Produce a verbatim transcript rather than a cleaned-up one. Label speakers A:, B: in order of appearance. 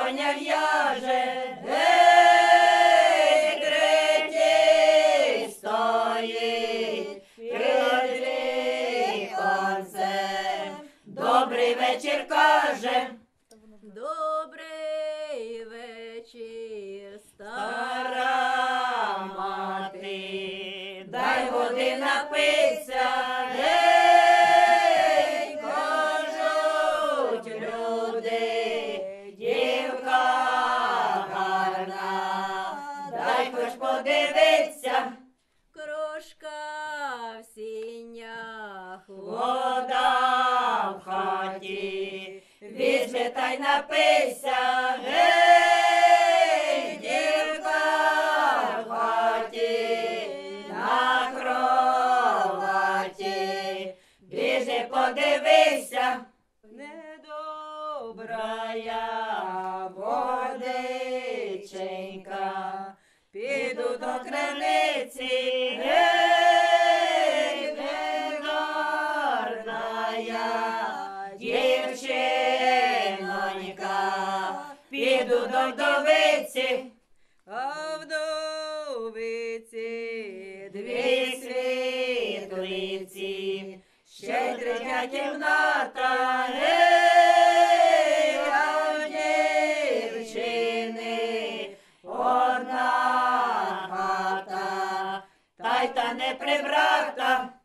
A: коня в'яже, гей, третій стоїть під віконцем. Добрий вечір каже,
B: добрий вечір,
A: стара мати, дай води напиться, гей, кажуть люди, дівка гарна, дай хоч подивиться,
B: крошка в сінях,
A: вода в хаті, візьми та й напийся, гей, дівка в хаті, на кроваті, біжи подивися, недобра я водиченька, піду до криниці, гей, негарна я дівчинонька, піду до вдовиці,
B: а вдовиці
A: дві світлиці, ще й третя кімната, гей, а в дівчини одна хата, та й та не прибрата.